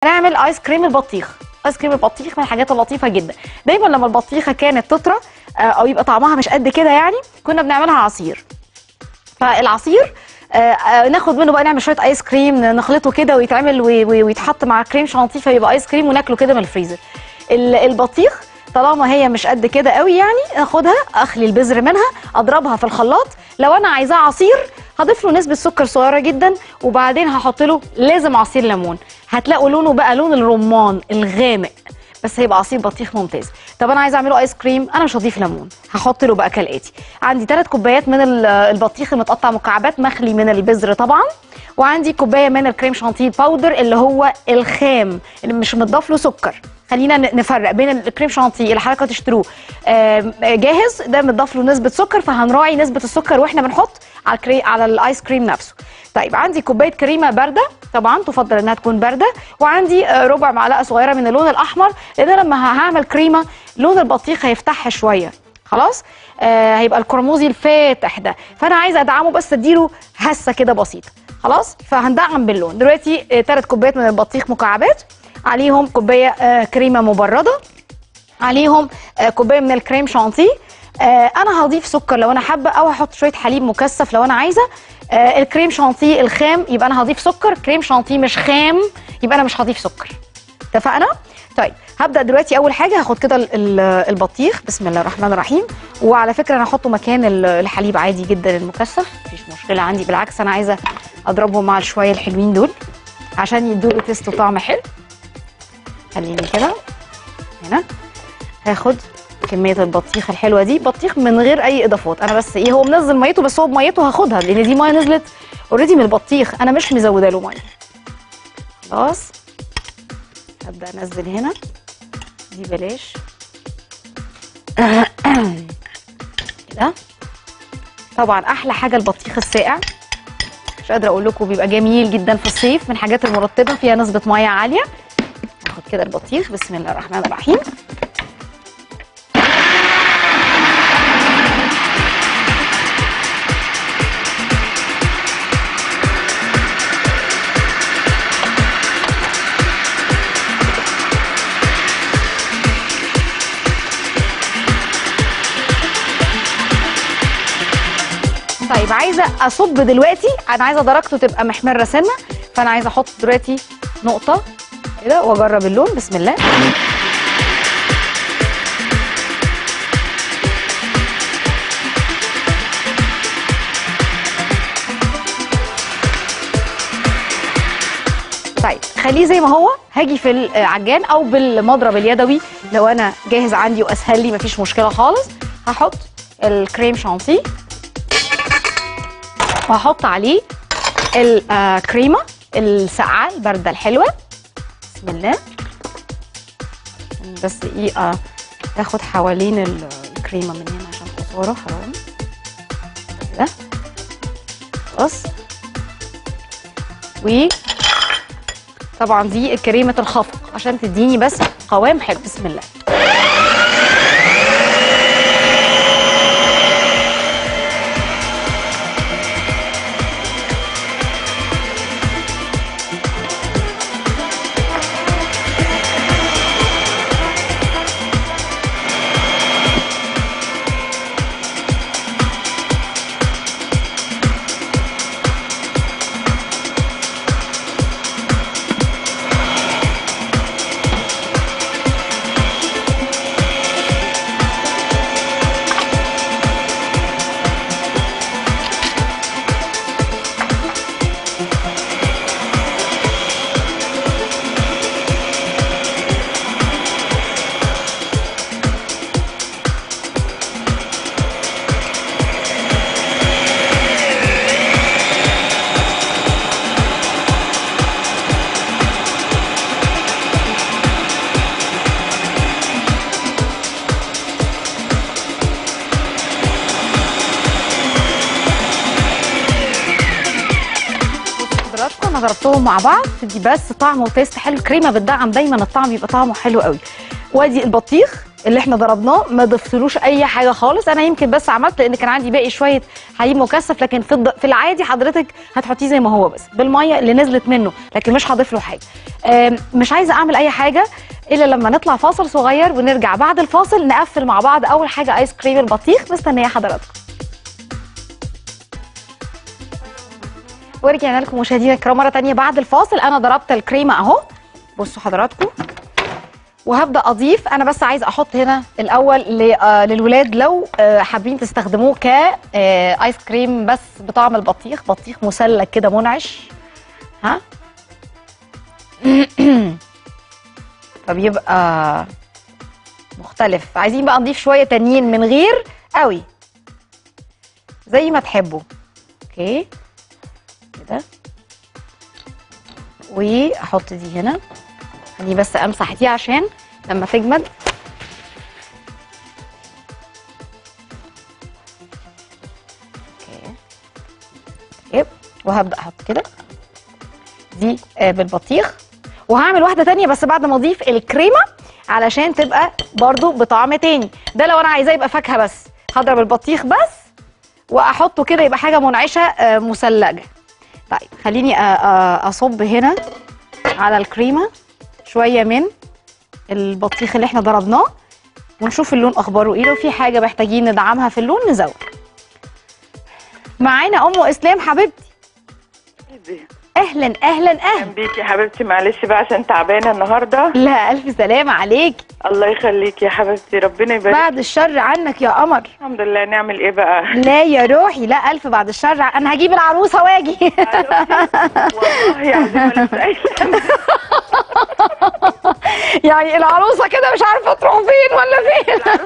هنعمل ايس كريم البطيخ. ايس كريم البطيخ من الحاجات اللطيفه جدا. دايما لما البطيخه كانت تطرى او يبقى طعمها مش قد كده يعني كنا بنعملها عصير. فالعصير ناخد منه بقى نعمل شويه ايس كريم نخلطه كده ويتعمل ويتحط مع كريم شانتيه فيبقى ايس كريم وناكله كده من الفريزر. البطيخ طالما هي مش قد كده قوي يعني اخدها اخلي البذر منها اضربها في الخلاط. لو انا عايزاه عصير هضيف له نسبه سكر صغيره جدا وبعدين هحط له لازم عصير ليمون. هتلاقوا لونه بقى لون الرمان الغامق بس هيبقى عصير بطيخ ممتاز. طب انا عايزه اعمله ايس كريم انا مش هضيف ليمون. هحط له بقى كالاتي: عندي 3 كوبايات من البطيخ المتقطع مكعبات مخلي من البذر طبعا، وعندي كوبايه من الكريم شانتيه باودر اللي هو الخام اللي مش متضاف له سكر. خلينا نفرق بين الكريم شانتيه اللي حضرتك تشتروه جاهز ده متضاف له نسبه سكر فهنراعي نسبه السكر واحنا بنحط على الايس كريم نفسه. طيب عندي كوبايه كريمه بارده طبعا تفضل انها تكون بارده، وعندي ربع معلقه صغيره من اللون الاحمر لان لما هعمل كريمه لون البطيخ هيفتحها شويه خلاص هيبقى الكرموزي الفاتح ده فانا عايزه ادعمه بس اديله هسه كده بسيطه خلاص. فهندعم باللون. دلوقتي 3 كوبايات من البطيخ مكعبات عليهم كوبايه كريمه مبرده عليهم كوبايه من الكريم شانتيه. انا هضيف سكر لو انا حابه او هحط شويه حليب مكثف لو انا عايزه. الكريم شانتيه الخام يبقى انا هضيف سكر، كريم شانتيه مش خام يبقى انا مش هضيف سكر. اتفقنا؟ طيب هبدا دلوقتي اول حاجه هاخد كده البطيخ بسم الله الرحمن الرحيم. وعلى فكره انا هحطه مكان الحليب عادي جدا المكثف مفيش مشكله عندي، بالعكس انا عايزه اضربهم مع شويه الحلوين دول عشان يدوا تيست وطعم حلو. خليني كده هنا هاخد كميه البطيخه الحلوه دي. بطيخ من غير اي اضافات انا بس هو منزل ميته بس هو بميته هاخدها لان دي ميه نزلت اوريدي من البطيخ انا مش مزوده له ميه. خلاص هبدا انزل هنا دي بلاش كده. طبعا احلى حاجه البطيخ الساقع مش قادره اقول لكم بيبقى جميل جدا في الصيف من الحاجات المرطبه فيها نسبه ميه عاليه. هاخد كده البطيخ بسم الله الرحمن الرحيم. طيب عايزه اصب دلوقتي انا عايزه درجته تبقى محمره سنه فانا عايزه احط دلوقتي نقطه كده واجرب اللون بسم الله. طيب خليه زي ما هو. هاجي في العجان او بالمضرب اليدوي لو انا جاهز عندي واسهل لي مفيش مشكله خالص. هحط الكريم شانتيه وهحط عليه الكريمه الساقعه البارده الحلوه بسم الله. بس ايه تاخد حوالين الكريمه من هنا عشان خساره حرام كده خلاص. وطبعا دي كريمه الخفق عشان تديني بس قوام حلو بسم الله. انا ضربتهم مع بعض تدي بس طعم وتيست حلو. الكريمه بتدعم دايما الطعم يبقى طعمه حلو قوي. وادي البطيخ اللي احنا ضربناه، ما ضفتلوش اي حاجه خالص. انا يمكن بس عملت لان كان عندي باقي شويه حليب مكثف، لكن في العادي حضرتك هتحطيه زي ما هو بس بالميه اللي نزلت منه، لكن مش هضيف له حاجه. مش عايزه اعمل اي حاجه الا لما نطلع فاصل صغير ونرجع بعد الفاصل نقفل مع بعض اول حاجه ايس كريم البطيخ. مستنيه حضراتكم. ورجعنا لكم مشاهدينا الكرام مره ثانيه بعد الفاصل. انا ضربت الكريمه اهو، بصوا حضراتكم، وهبدا اضيف. انا بس عايز احط هنا الاول للولاد لو حابين تستخدموه ك ايس كريم بس بطعم البطيخ، بطيخ مسلك كده منعش، ها فبيبقى مختلف. عايزين بقى نضيف شويه تانيين من غير قوي، زي ما تحبوا. اوكي كده، واحط دي هنا. خليني بس امسح دي عشان لما تجمد. اوكي، وهبدا احط كده دي بالبطيخ، وهعمل واحده تانية بس بعد ما اضيف الكريمه علشان تبقى برضو بطعم تاني. ده لو انا عايزاه يبقى فاكهه بس، هضرب البطيخ بس واحطه كده يبقى حاجه منعشه مثلجه. طيب خليني اصب هنا على الكريمه شويه من البطيخ اللي احنا ضربناه، ونشوف اللون اخباره ايه. لو في حاجه محتاجين ندعمها في اللون نزود. معانا ام اسلام حبيبتي. اهلا اهلا اهلا بيكي يا حبيبتي. معلش بقى عشان تعبانه النهارده. لا الف سلامه عليكي. الله يخليكي يا حبيبتي، ربنا يبارك. بعد الشر عنك يا قمر. الحمد لله. نعمل ايه بقى؟ لا يا روحي، لا الف بعد الشر. انا هجيب العروسه واجي. والله عظيم ولا سائله. يعني العروسه كده مش عارفه تروح فين ولا فين.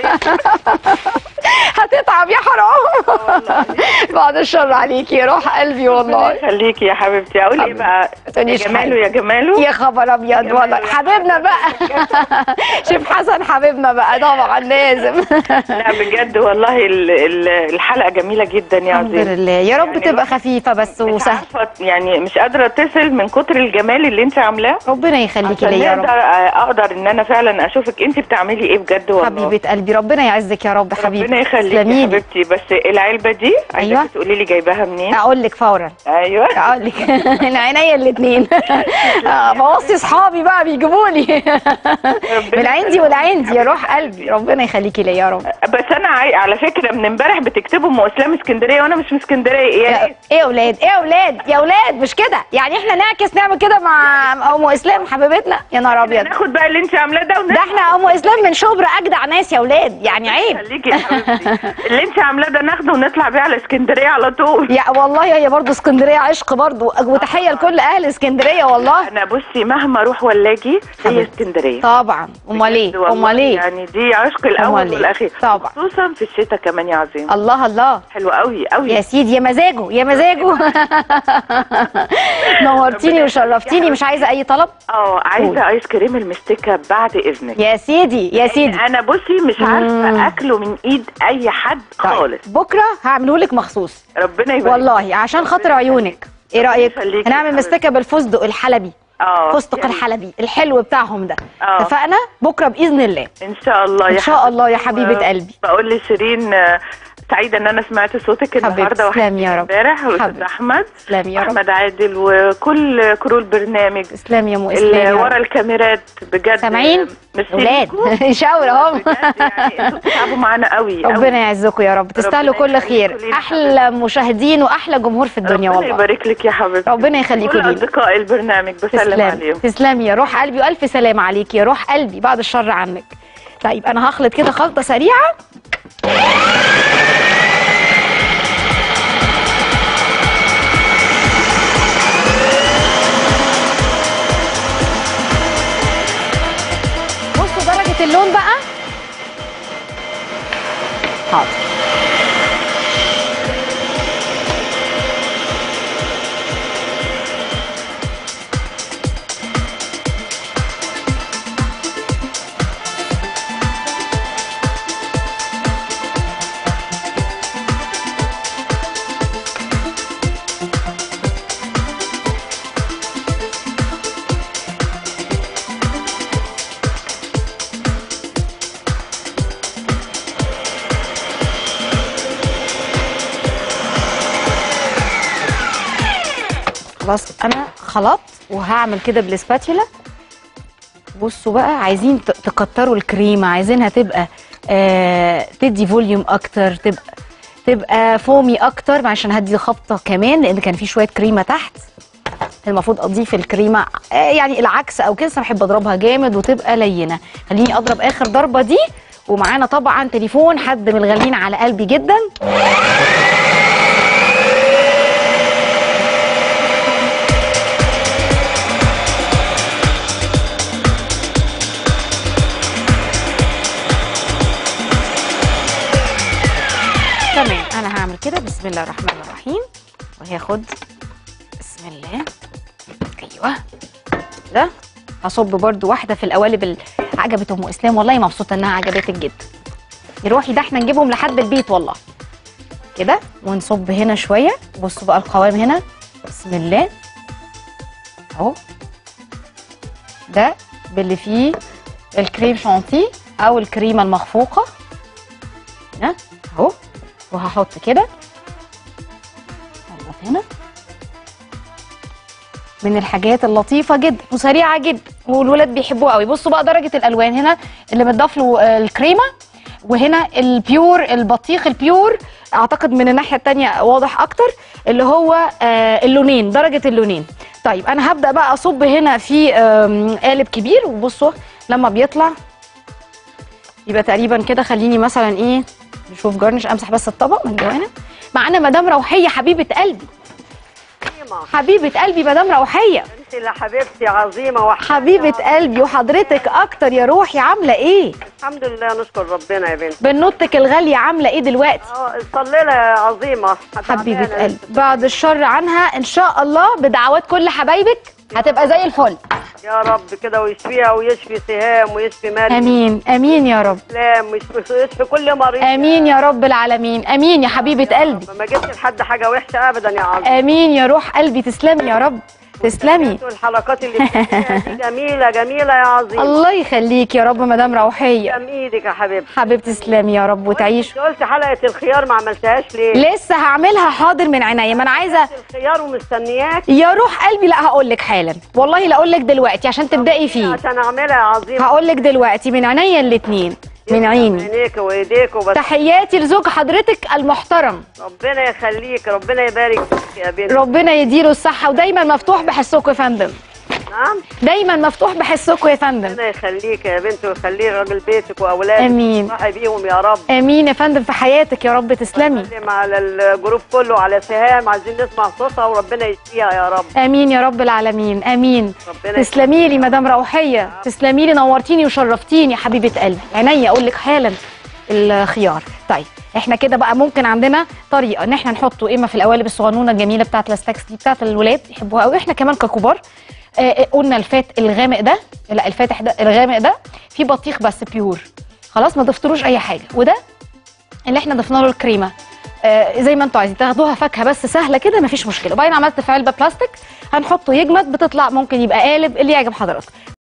هتتعب يا حرام. بعد الشر عليكي يا روح قلبي والله. خليكي يا حبيبتي. اقول ايه بقى؟ يا جماله يا جماله. يا خبر ابيض والله. حبيبنا بقى. شيف حسن حبيبنا بقى طبعا لازم. لا بجد والله الحلقه جميله جدا يا عظيم. الحمد لله. يا رب يعني تبقى خفيفه بس وسهله. يعني مش قادره اتصل من كتر الجمال اللي انت عاملاه. ربنا يخليكي ليا يا رب. اقدر ان انا فعلا اشوفك انت بتعملي ايه بجد والله. حبيبه قلبي ربنا يعزك يا رب حبيبتي. ربنا يخليكي يا حبيبتي. بس العلبه دي عايزاكي تقولي لي جايباها منين؟ اقول لك فورا. ايوه اقول لك. عينيا الاثنين. بوصي اصحابي بقى بيجيبوا لي. من عندي والعندي يا روح قلبي. ربنا يخليكي ليا يا رب. بس انا على فكره من امبارح بتكتبوا ام اسلام اسكندريه وانا مش من اسكندريه. ايه يا اولاد، ايه يا اولاد، يا اولاد مش كده يعني. احنا نعكس نعمل كده مع ام اسلام حبيبتنا. يا نهار ابيض. ناخد بقى اللي انت عاملاه ده ده احنا ام اسلام من شبرا اجدع ناس يا اولاد، يعني عيب. خليكي يا حبيبتي. اللي انت عاملاه ده ناخده ونطلع بيه على اسكندريه على طول. يا والله هي برضه اسكندريه عشق برضه، وتحيه لكل اهل اسكندريه والله. انا بصي مهما اروح ولا اجي هي اسكندريه طبعا. امال ايه؟ امال ايه؟ يعني دي عشق الاول والاخير طبعا، خصوصا في الشتاء كمان يا عظيم. الله الله. حلو قوي قوي يا سيدي. يا مزاجه يا مزاجه. نورتيني وشرفتيني. مش عايزه اي طلب؟ عايزه ايس كريم المستكه بعد اذنك. يا سيدي يا سيدي. انا بصي مش عارفه اكله من ايد اي حد خالص. بكره هعمله لك مخصوص. ربنا يبارك والله عشان خاطر عيونك. ايه رايك؟ هنعمل مستكه بالفستق الحلبي. فستق يعني الحلبي الحلو بتاعهم ده. اتفقنا بكره باذن الله. ان شاء الله ان شاء الله يا حبيبه قلبي. بقول لشيرين سعيده ان انا سمعت صوتك النهارده. تسلمي يا رب. امبارح والاستاذ احمد. تسلمي يا رب. احمد عادل وكل كرو البرنامج. تسلمي يا ام اسلام. ورا الكاميرات بجد. سامعين؟ اولاد شاور اهو. يعني انتوا بتتعبوا معانا قوي. ربنا يعزكم يا رب. تستاهلوا كل خير. احلى مشاهدين واحلى جمهور في الدنيا والله. ربنا يبارك لك يا حبيبتي. ربنا يخليكم لي. اصدقاء البرنامج بسلم عليهم. تسلمي يا روح قلبي والف سلامه عليكي يا روح قلبي بعد الشر عنك. طيب انا هخلط كده خلطه سريعه. بصوا درجه اللون بقى. حاضر. خلاص انا خلطت وهعمل كده بالسباتيولا. بصوا بقى، عايزين تكتروا الكريمه، عايزينها تبقى تدي فوليوم اكتر، تبقى فومي اكتر، عشان هدي خبطه كمان لان كان في شويه كريمه تحت. المفروض اضيف الكريمه يعني العكس او كده، بس انا بحب اضربها جامد وتبقى لينه. خليني اضرب اخر ضربه دي. ومعانا طبعا تليفون حد من الغاليين على قلبي جدا. تمام، انا هعمل كده. بسم الله الرحمن الرحيم. وهاخد بسم الله. ايوه ده هصب برضو واحده في القوالب اللي عجبت ام اسلام. والله مبسوطه انها عجبتك جدا يا روحي، ده احنا نجيبهم لحد البيت والله. كده ونصب هنا شويه. بصوا بقى القوام هنا. بسم الله اهو. ده باللي فيه الكريم شانتيه او الكريمه المخفوقه هنا اهو. وهحط كده هنا. من الحاجات اللطيفه جدا وسريعه جدا والولاد بيحبوها قوي. بصوا بقى درجه الالوان هنا اللي متضاف له الكريمه، وهنا البيور البطيخ البيور اعتقد من الناحيه الثانيه واضح اكتر اللي هو اللونين، درجه اللونين. طيب انا هبدا بقى اصب هنا في قالب كبير. وبصوا لما بيطلع يبقى تقريبا كده. خليني مثلا ايه نشوف جارنش. امسح بس الطبق من جوانا. معانا مدام روحيه حبيبه قلبي. حبيبه قلبي مدام روحيه. انت اللي حبيبتي عظيمه حبيبه قلبي. وحضرتك اكتر يا روحي، عامله ايه؟ الحمد لله نشكر ربنا يا بنتي. بنوتك الغاليه عامله ايه دلوقتي؟ صلي لها يا عظيمه حبيبه قلبي. بعد الشر عنها ان شاء الله، بدعوات كل حبايبك هتبقى زي الفل يا رب كده، ويشفيها ويشفي سهام ويشفي مريم. امين امين يا رب. سلام ويشفي كل مريض. امين يا رب العالمين. امين يا حبيبه قلبي. ما جبتش لحد حاجه وحشه ابدا يا عظيم. امين يا روح قلبي. تسلمي يا رب. تسلمي. الحلقات اللي بتعمليها دي جميله جميله يا عظيم. الله يخليك يا رب مدام روحيه. تسلم ايدك يا حبيبتي. حبيبتي تسلمي يا رب وتعيش. انت قلت حلقه الخيار ما عملتهاش ليه؟ لسه هعملها حاضر من عينيا. ما انا عايزه الخيار ومستنياك يا روح قلبي. لا هقول لك حالا والله، لا اقول لك دلوقتي عشان تبداي فيه. عشان اعملها يا عظيم. هقول لك دلوقتي من عينيا الاثنين، من عيني. عينيك وايديك وبس. تحياتي لزوج حضرتك المحترم. ربنا يخليك، ربنا يبارك فيك يا بنتي. ربنا يديله الصحه ودايما مفتوح بحسكم يا فندم. نعم دايما مفتوح بحسكم يا فندم. ربنا يخليك يا بنتي ويخليه راجل بيتك واولادك. امين. صاحي بيهم يا رب. امين يا فندم في حياتك يا رب. تسلمي. سلم على الجروب كله، على سهام، عايزين نسمع صوتها وربنا يشفيها يا رب. امين يا رب العالمين. امين. تسلمي لي مدام روحيه. تسلمي لي، نورتيني وشرفتيني يا حبيبه قلبي. عينيا اقول لك حالا الخيار. طيب احنا كده بقى ممكن عندنا طريقه ان احنا نحطه اما في القوالب الصغنونه الجميله بتاعه الاستكس دي بتاعه الولاد يحبوها قوي. احنا كمان ككبار قلنا الفات الغامق ده، لا الفاتح ده الغامق ده فيه بطيخ بس بيور، خلاص ما ضفتلوش اي حاجه. وده اللي احنا ضفنا له الكريمه. زي ما انتوا عايزين تاخدوها فاكهه بس سهله كده مفيش مشكله. وبعدين عملت في علبه بلاستيك هنحطه يجمد، بتطلع ممكن يبقى قالب اللي يعجب حضراتكم.